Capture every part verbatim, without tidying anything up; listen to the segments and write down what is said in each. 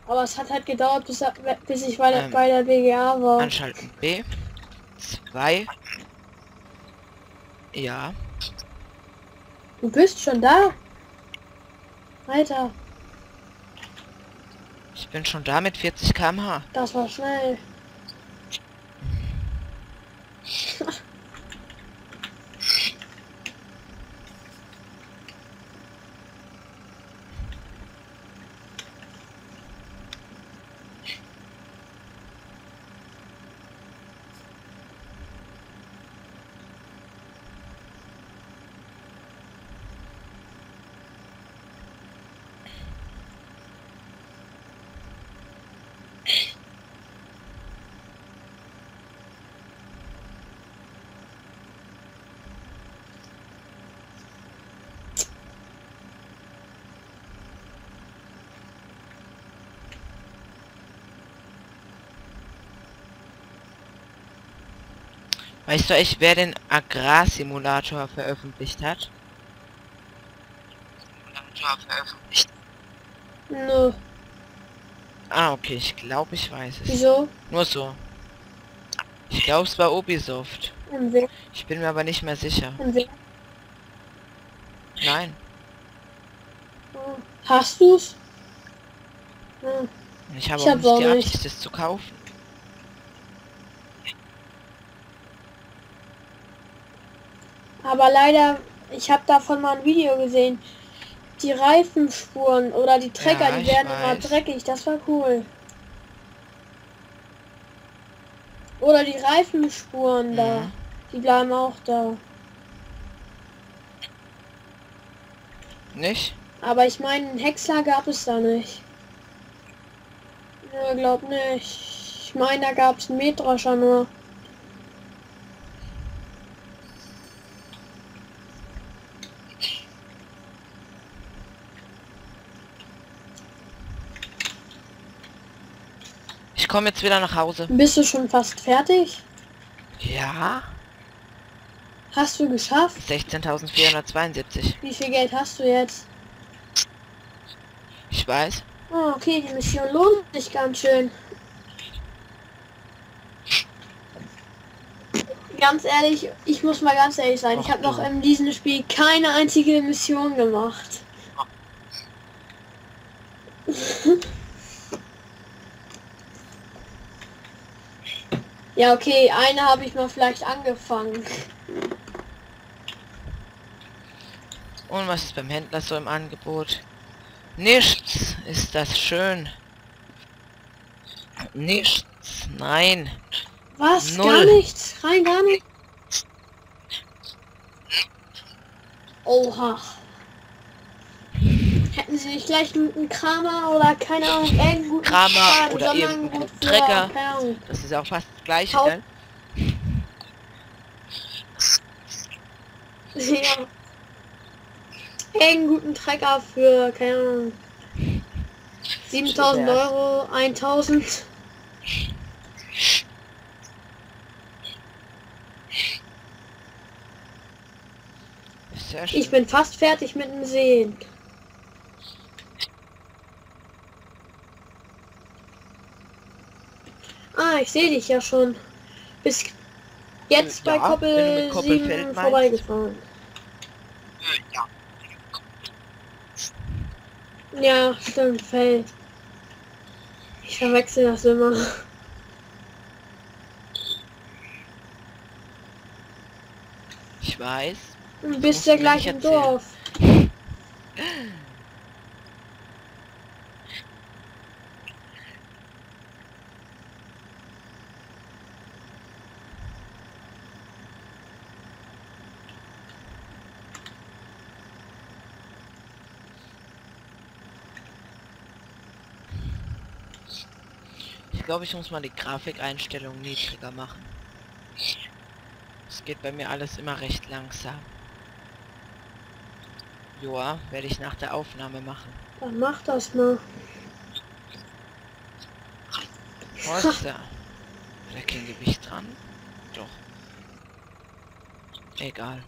Aber es hat halt gedauert, bis, bis ich bei der, Ähm, bei der B G A war. Anschalten B. zwei. Ja. Du bist schon da? Alter, Ich bin schon da mit vierzig Kilometer pro Stunde. das war schnell. Weißt du echt, wer den Agrarsimulator veröffentlicht hat? veröffentlicht. Nö. Ah, okay, ich glaube, ich weiß es. Wieso? Nur so. Ich glaube, es war Ubisoft. Und wer? Ich bin mir aber nicht mehr sicher. Und wer? Nein. Hm. Hast du's? Hm. Ich habe Ich auch hab's nicht auch die nicht. Absicht, es zu kaufen. Aber leider, ich habe davon mal ein Video gesehen. Die Reifenspuren oder die Trecker, Ja, die ich werden immer weiß. dreckig. Das war cool. Oder die Reifenspuren Mhm. da. Die bleiben auch da. Nicht? Aber ich meine, einen Häcksler gab es da nicht. Ja, glaub nicht. Ich meine, da gab es einen Mähdrescher nur. Ich komme jetzt wieder nach Hause. Bist du schon fast fertig? Ja. Hast du geschafft? sechzehntausendvierhundertzweiundsiebzig. Wie viel Geld hast du jetzt? Ich weiß. Ah, okay, die Mission lohnt sich ganz schön. Ganz ehrlich, ich muss mal ganz ehrlich sein. Ich Och, habe noch du. in diesem Spiel keine einzige Mission gemacht. Ja, okay, eine habe ich mal vielleicht angefangen. Und was ist beim Händler so im Angebot? Nichts. Ist das schön? Nichts. Nein. Was? Null. Gar nichts? Rein gar nichts? Oha. Hätten sie nicht gleich einen Kramer oder keine Ahnung, irgendeinen guten Kramer Schaden, oder sondern irgendeinen gut guten für, Trecker. keine Ahnung. Das ist auch fast das gleiche, Hau- gell? Ja. Irgendeinen guten Trecker für, keine Ahnung, siebentausend Euro, eintausend. Sehr schön. Ich bin fast fertig mit dem Sehen. Ah, ich sehe dich ja schon. Bis jetzt bei Ja, wenn du Koppel mit Koppelfeld sieben meinst. vorbeigefahren. Ja, stimmt, Feld. Ich verwechsel das immer. Ich weiß. Du Das bist musst ja du mir gleich nicht im erzählen. Dorf. Ich glaube, ich muss mal die Grafikeinstellung niedriger machen. Es geht bei mir alles immer recht langsam. Joa, werde ich nach der Aufnahme machen. Dann mach das mal. Forza. Da kein Gewicht dran? Doch. Egal.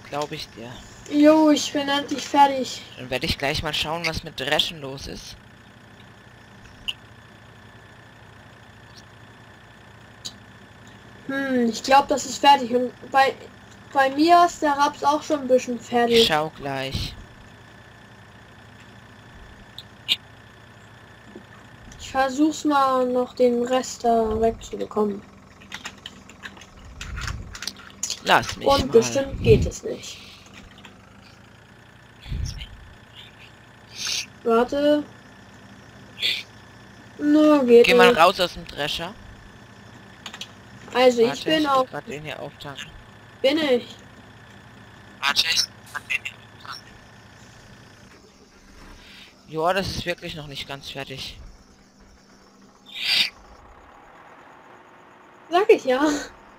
glaube ich dir. Jo, ich bin endlich fertig. Dann werde ich gleich mal schauen, was mit Dreschen los ist. Hm, ich glaube, das ist fertig. Und bei, bei mir ist der Raps auch schon ein bisschen Ich fertig. schau gleich. Ich versuch's mal noch den Rest da wegzubekommen. Lass mich Und mal. bestimmt geht es nicht. Warte. No, geht Geh mal nicht. raus aus dem Drescher. Also Warte, ich bin ich auch. gerade den hier auftanken. Bin ich. Warte, ich Ja, das ist wirklich noch nicht ganz fertig. Sag ich ja.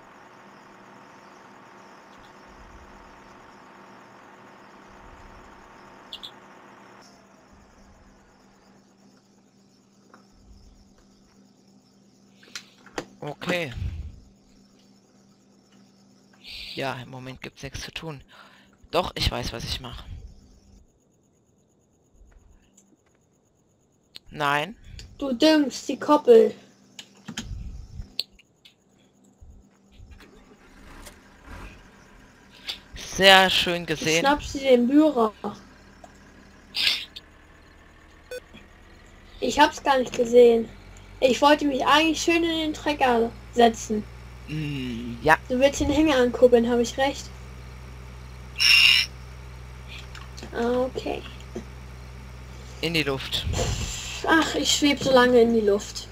Okay. Ja, im Moment gibt's nichts zu tun. Doch, ich weiß, was ich mache. Nein. Du düngst die Koppel. Sehr schön Ich gesehen. schnapp sie den Bührer. Ich hab's gar nicht gesehen. Ich wollte mich eigentlich schön in den Trecker setzen. Mm, ja. Du willst den Hänger ankurbeln, habe ich recht? Okay. In die Luft. Ach, ich schwebe so lange in die Luft.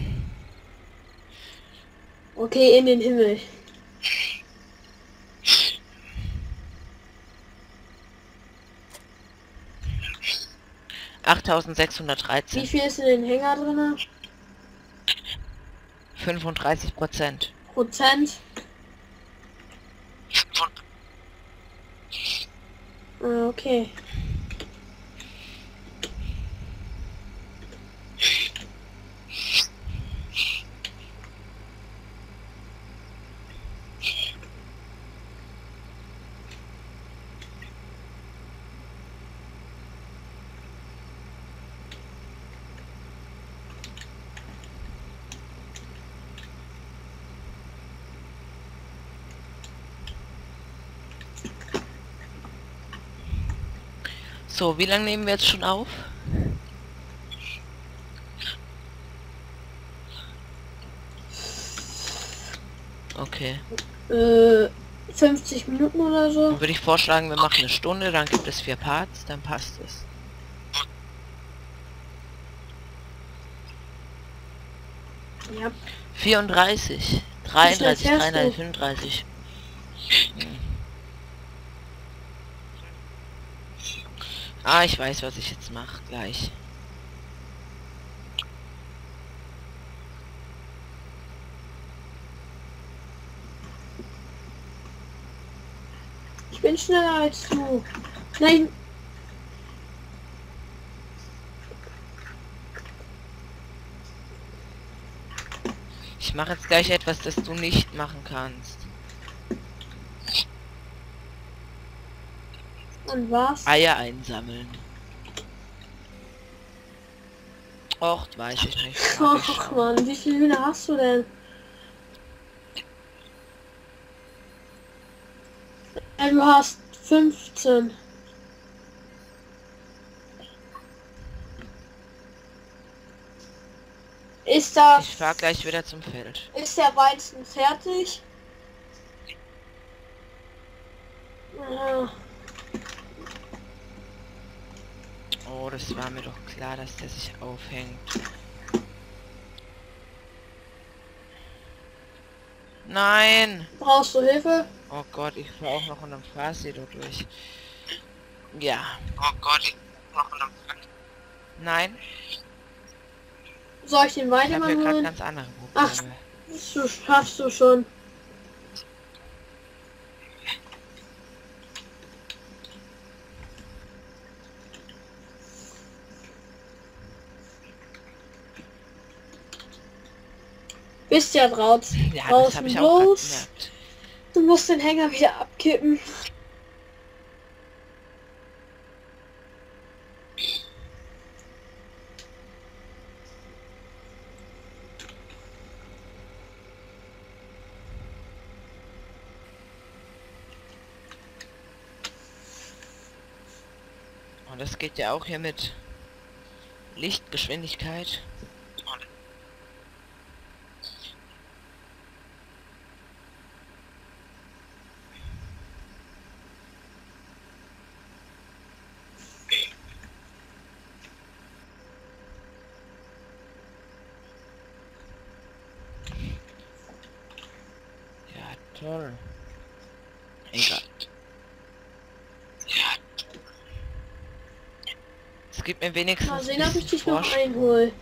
Okay, in den Himmel. Wie achttausendsechshundertdreizehn. viel ist in den Hänger drin? fünfunddreißig Prozent. Prozent. Ah, okay. So, wie lange nehmen wir jetzt schon auf? Okay. Äh, fünfzig Minuten oder so. Dann würde ich vorschlagen, wir machen eine Stunde, dann gibt es vier Parts, dann passt es. Ja. vierunddreißig, dreiunddreißig, fährst dreiunddreißig, du? fünfunddreißig. Hm. Ah, ich weiß, was ich jetzt mache, gleich. Ich bin schneller als du. Nein. Ich mache jetzt gleich etwas, das du nicht machen kannst. Und was? Eier einsammeln. Och, weiß ich nicht. Warte, ich Ach schau. man, wie viele Hühner hast du denn? Ja, du hast fünfzehn. Ist das... Ich fahr gleich wieder zum Feld. Ist der Weizen fertig? Ja. Oh, das war mir doch klar, dass der sich aufhängt. Nein! Brauchst du Hilfe? Oh Gott, ich fahr auch noch unterm Fahrsee da durch. Ja. Oh Gott, ich fahr noch unterm Fahrsee. Nein, Soll ich den ich habe Weidemann hier gerade holen? ganz andere Ach. Probleme. Das schaffst du schon. Bist ja draußen. Ja, das draußen habe ich auch grad los. gemerkt. Du musst den Hänger wieder abkippen. Und das geht ja auch hier mit Lichtgeschwindigkeit. Ja, toll. Egal. Es gibt mir wenigstens Mal sehen, ein ob ich bisschen dich noch Vorsprung. einhol.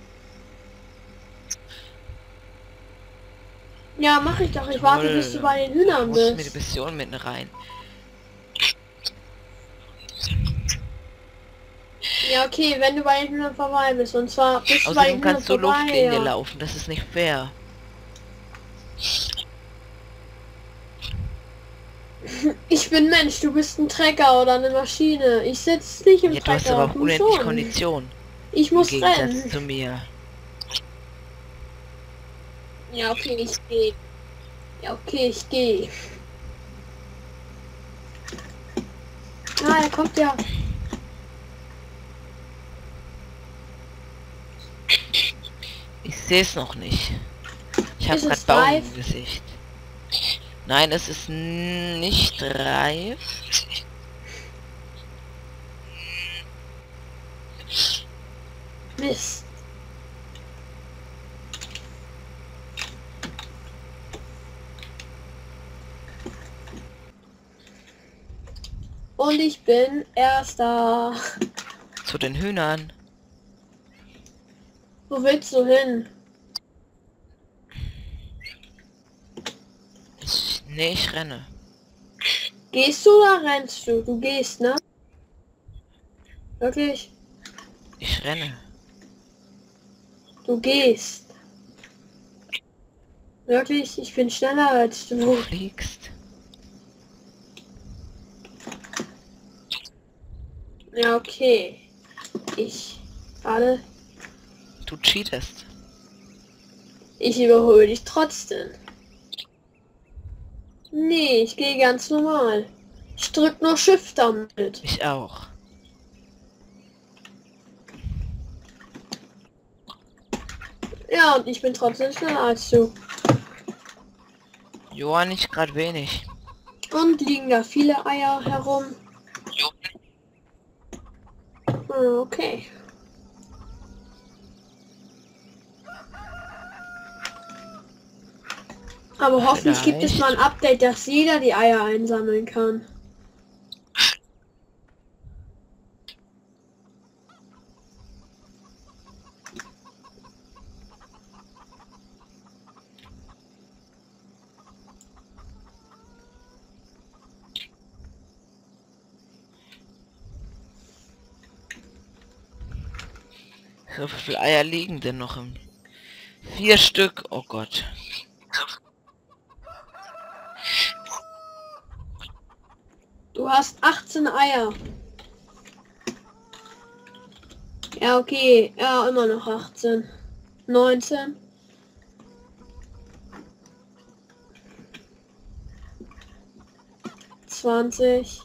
Ja, mache ich doch. Ich warte, bis du Toll. bei den Hühnern Muss mir die bist. Mission mitten rein. Ja, okay, wenn du bei den Hühnern vorbei bist. Und zwar bist du bei den Außerdem Hühnern kannst du vorbei, Luftlinie ja. laufen, das ist nicht fair. Ich bin Mensch, du bist ein Trecker oder eine Maschine. Ich sitze nicht im Ja, du hast Trecker, aber auch du unendlich schon. Kondition. Ich Im muss Gegensatz rennen. zu mir. Ja, okay, ich gehe. Ja, okay, ich gehe. Ah, er kommt ja. Ich sehe es noch nicht. Ich habe Ist gerade es Baum reif? im Gesicht. Nein, es ist nicht reif. Mist. Und ich bin Erster. Zu den Hühnern. Wo willst du hin? Ich, nee, ich renne. Gehst du oder rennst du? Du gehst, ne? Wirklich? Ich renne. Du gehst. Wirklich? Ich bin schneller als Du du. fliegst. Ja, okay. Ich. Warte. Du cheatest. Ich überhole dich trotzdem. Nee, ich gehe ganz normal. Ich drück nur Shift damit. Ich auch. Ja, und ich bin trotzdem schneller als du. Joa, nicht gerade wenig. Und liegen da viele Eier herum? Ah, okay. Aber hoffentlich gibt es mal ein Update, dass jeder die Eier einsammeln kann. So viele Eier liegen denn noch im... Vier Stück, oh Gott. Du hast achtzehn Eier. Ja, okay. Ja, immer noch achtzehn. neunzehn. zwanzig.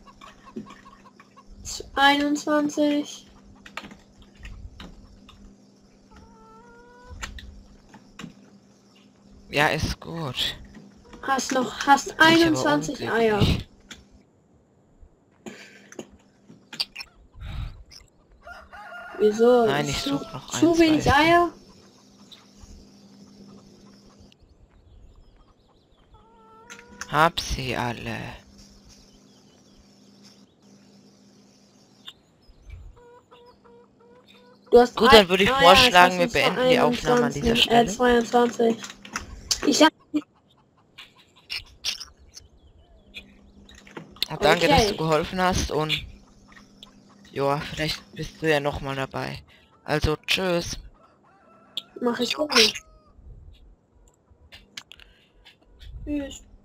einundzwanzig. Ja, ist gut. Hast noch, hast Bin ich aber einundzwanzig unglücklich. Eier. Wieso? Nein, ich Zu, suche noch zu eins, wenig weißt du. Eier? Hab sie alle. Du hast Gut, ein- dann würde ich Ah, vorschlagen, ja, wir ich weiß, beenden die Aufnahme an dieser einundzwanzig, Äh, Stelle. zweiundzwanzig. Ich hab... Und danke, dass Okay. du geholfen hast und... Joa, vielleicht bist du ja noch mal dabei. Also, tschüss. Mach ich auch nicht. Tschüss.